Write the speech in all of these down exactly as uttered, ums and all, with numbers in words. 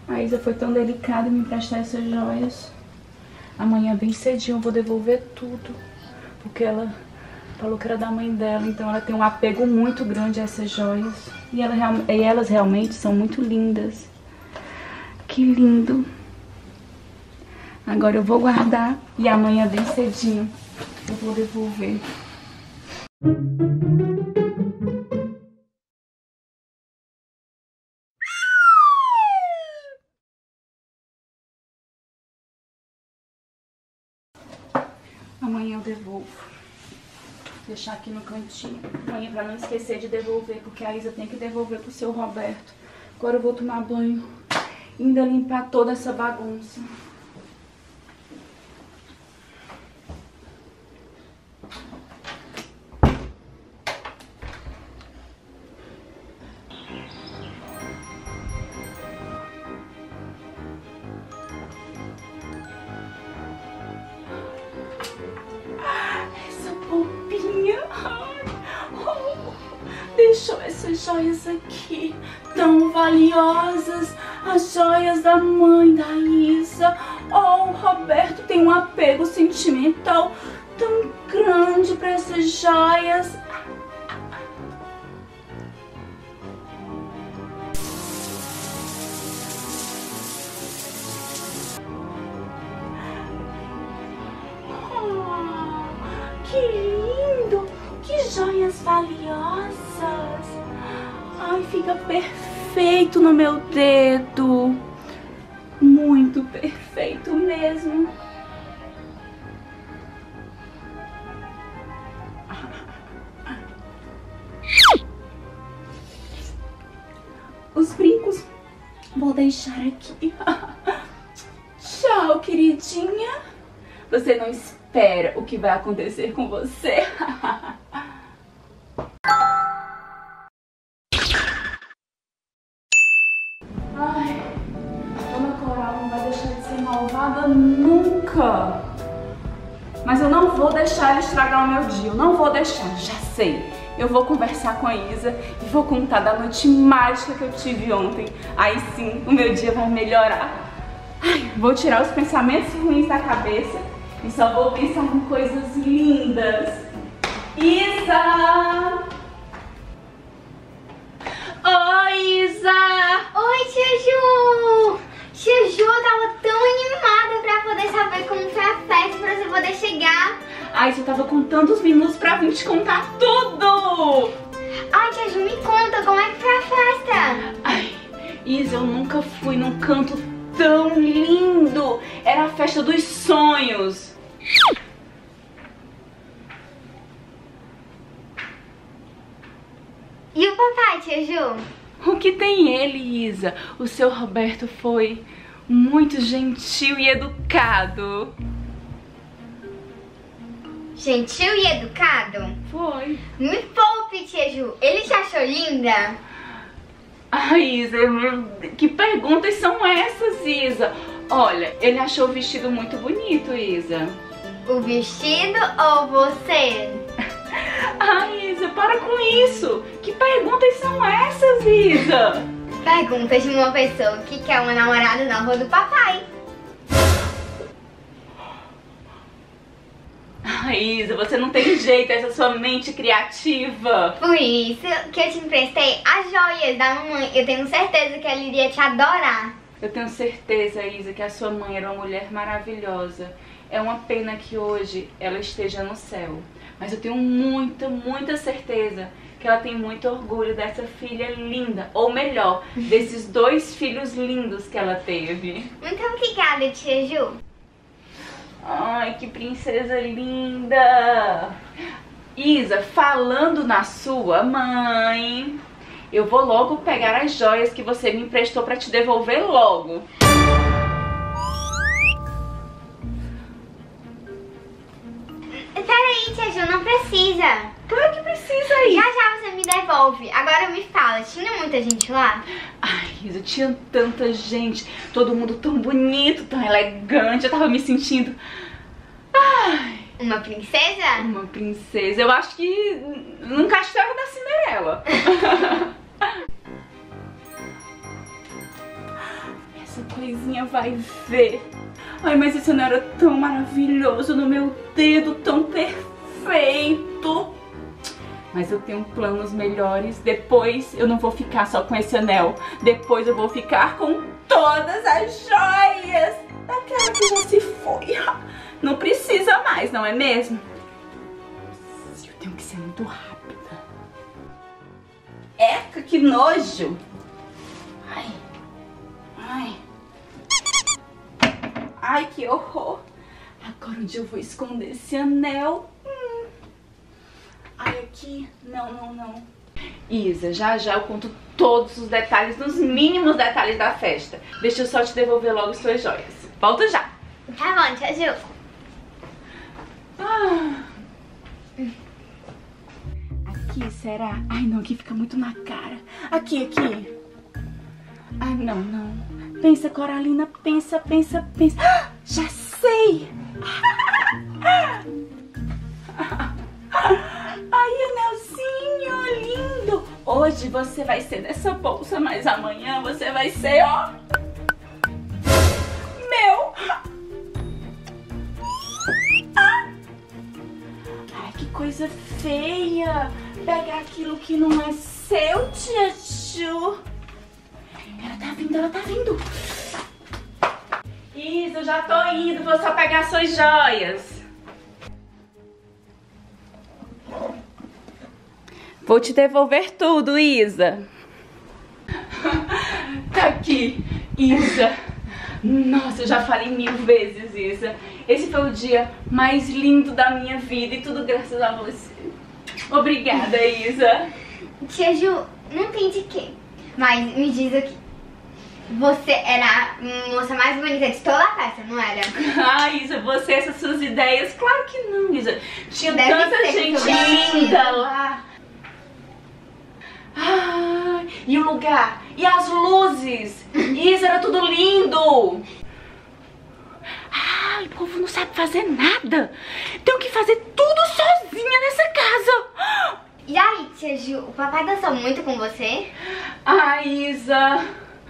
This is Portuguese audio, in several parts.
A Isa foi tão delicada em me emprestar essas joias. Amanhã bem cedinho eu vou devolver tudo, porque ela falou que era da mãe dela, então ela tem um apego muito grande a essas joias. E, ela, e elas realmente são muito lindas. Que lindo. Agora eu vou guardar e amanhã bem cedinho eu vou devolver. Amanhã eu devolvo. Vou deixar aqui no cantinho. Amanhã pra não esquecer de devolver, porque a Isa tem que devolver pro seu Roberto. Agora eu vou tomar banho e ainda limpar toda essa bagunça. Deixou essas joias aqui, tão valiosas, as joias da mãe da Isa. Oh, o Roberto tem um apego sentimental tão grande para essas joias. Oh, que lindo! Que joias valiosas! Ai, fica perfeito no meu dedo. Muito perfeito mesmo. Os brincos vou deixar aqui. Tchau, queridinha. Você não espera o que vai acontecer com você. Ai, Dona Coral não vai deixar de ser malvada nunca. Mas eu não vou deixar ela estragar o meu dia. Eu não vou deixar, já sei. Eu vou conversar com a Isa e vou contar da noite mágica que eu tive ontem. Aí sim, o meu dia vai melhorar. Ai, vou tirar os pensamentos ruins da cabeça e só vou pensar em coisas lindas. Isa! Oi, Isa! Oi, tia Ju! Tia Ju, eu tava tão animada pra poder saber como foi a festa, pra você poder chegar. Ai, você tava contando os minutos pra vir te contar tudo! Ai, tia Ju, me conta, como é que foi a festa? Ai, Isa, eu nunca fui num canto tão lindo! Era a festa dos sonhos! E o papai, tia Ju? O que tem ele, Isa? O seu Roberto foi muito gentil e educado. Gentil e educado? Foi. Me poupe, tia Ju. Ele te achou linda? Ai, Isa, que perguntas são essas, Isa? Olha, ele achou o vestido muito bonito, Isa. O vestido ou você? Ai, Isa, para com isso! Que perguntas são essas, Isa? Perguntas de uma pessoa que quer uma namorada nova do papai. Ai, Isa, você não tem jeito, essa sua mente criativa. Por isso que eu te emprestei as joias da mamãe. Eu tenho certeza que ela iria te adorar. Eu tenho certeza, Isa, que a sua mãe era uma mulher maravilhosa. É uma pena que hoje ela esteja no céu. Mas eu tenho muita, muita certeza que ela tem muito orgulho dessa filha linda. Ou melhor, desses dois filhos lindos que ela teve. Muito obrigada, tia Ju. Ai, que princesa linda! Isa, falando na sua mãe, eu vou logo pegar as joias que você me emprestou pra te devolver logo. Peraí, tia Ju, não precisa. Claro que precisa, Isa. Já já você me devolve. Agora me fala, tinha muita gente lá? Ai, Isa, tinha tanta gente, todo mundo tão bonito, tão elegante, eu tava me sentindo... Ai... Uma princesa? Uma princesa, eu acho que num castelo da Cinderela. essa coisinha vai ver. Ai, mas esse anel era tão maravilhoso no meu dedo, tão perfeito. Mas eu tenho planos melhores. Depois eu não vou ficar só com esse anel. Depois eu vou ficar com todas as joias daquela que já se foi. Não precisa mais, não é mesmo? Eu tenho que ser muito rápida. Eca, que nojo. Ai. Ai. Ai, que horror. Agora onde eu vou esconder esse anel? Hum. Ai, aqui. Não, não, não. Isa, já já eu conto todos os detalhes, nos mínimos detalhes da festa. Deixa eu só te devolver logo as suas joias. Volto já. Tá bom, tia Ju. Ah. Aqui, será? Ai, não, aqui fica muito na cara. Aqui, aqui. Ai, não, não. Pensa, Coralina, pensa, pensa, pensa. Ah, já sei! Ai, anelzinho lindo! Hoje você vai ser dessa bolsa, mas amanhã você vai ser, ó... meu! Ai, que coisa feia! Pegar aquilo que não é seu, tia Ju. Ela tá vindo, ela tá vindo. Isa, eu já tô indo, vou só pegar suas joias. Vou te devolver tudo, Isa. Tá aqui, Isa. Nossa, eu já falei mil vezes, Isa. Esse foi o dia mais lindo da minha vida e tudo graças a você. Obrigada, Isa. Tia Ju, não tem de quê. Mas me diz aqui. Você era a moça mais bonita de toda a festa, não era? Ah, Isa, você, essas suas ideias. Claro que não, Isa. Tinha Deve tanta ser, gente linda linda lá. Ai, e o lugar, e as luzes. Isa, era tudo lindo. Ai, o povo não sabe fazer nada. Tenho que fazer tudo sozinha nessa casa. E aí, tia Ju, o papai dançou muito com você? Ai, Isa.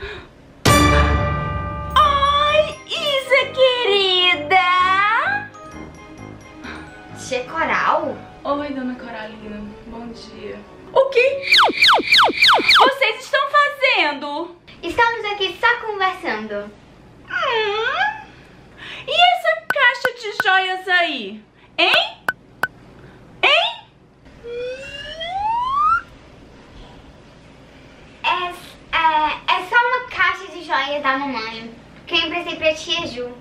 Ai, Isa, querida. Tia Coral? Oi, dona Coralina. Bom dia. O que vocês estão fazendo? Estamos aqui só conversando. Hum? E essa caixa de joias aí? Hein? Hein? É, é, é só uma caixa de joias da mamãe que eu emprestei pra tia Ju.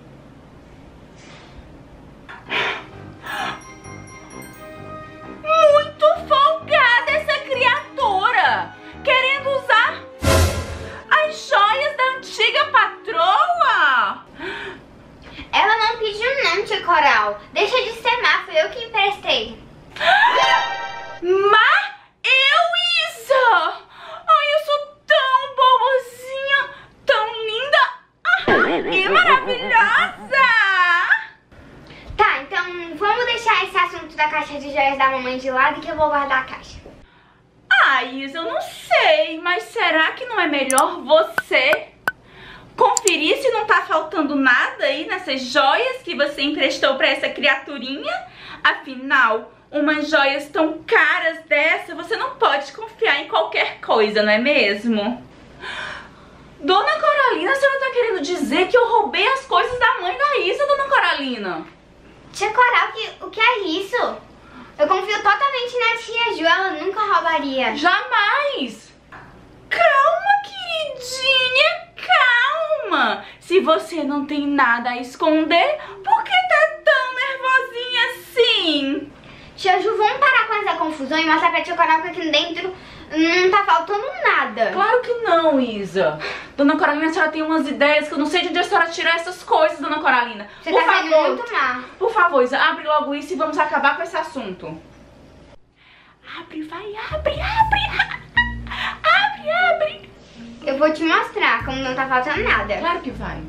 Muito folgada essa criatura! Querendo usar as joias da antiga patroa! Ela não pediu não, tia Coral. Deixa de ser má, fui eu que emprestei. Má? Eu, Isa! Ai, eu sou tão boazinha, tão linda ah, e maravilhosa! Tá, então vamos deixar esse assunto da caixa de joias da mamãe de lado que eu vou guardar a caixa. Ah, Isa, eu não sei, mas será que não é melhor você conferir se não tá faltando nada aí nessas joias que você emprestou pra essa criaturinha? Afinal, umas joias tão caras dessa, você não pode confiar em qualquer coisa, não é mesmo? Dona Coralina, a senhora tá querendo dizer que eu roubei as coisas da mãe da Isa, Dona Coralina? Tia Coral, que, o que é isso? Eu confio totalmente na tia Ju, ela nunca roubaria. Jamais! Calma, queridinha, calma! Se você não tem nada a esconder, por que tá tão nervosinha assim? Tia Ju, vamos parar com essa confusão e mostrar pra tia Coral que aqui dentro não tá faltando nada. Claro que não, Isa. Dona Coralina, a senhora tem umas ideias que eu não sei de onde a senhora tira essas coisas, Dona Coralina. Você Por tá favor, sendo muito má. Por favor, Isa, abre logo isso e vamos acabar com esse assunto. Abre, vai, abre, abre. Abre, abre. Eu vou te mostrar como não tá faltando nada. Claro que vai.